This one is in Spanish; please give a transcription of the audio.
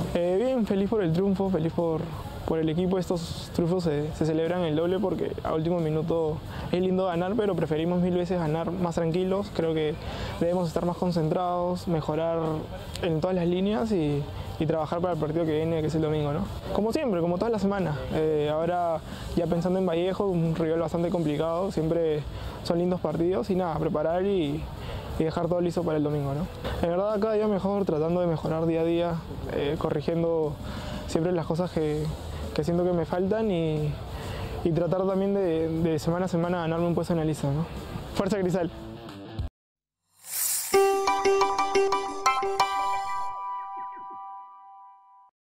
Bien, feliz por el triunfo, feliz por el equipo. Estos triunfos se celebran el doble porque a último minuto es lindo ganar, pero preferimos mil veces ganar más tranquilos. Creo que debemos estar más concentrados, mejorar en todas las líneas y trabajar para el partido que viene, que es el domingo, ¿no? Como siempre, como toda la semana. Ahora ya pensando en Vallejo, un rival bastante complicado, siempre son lindos partidos y nada, preparar y dejar todo listo para el domingo, ¿no? En verdad cada día mejor, tratando de mejorar día a día, corrigiendo siempre las cosas que siento que me faltan y tratar también de semana a semana ganarme un puesto en la lista, ¿no? Fuerza Cristal.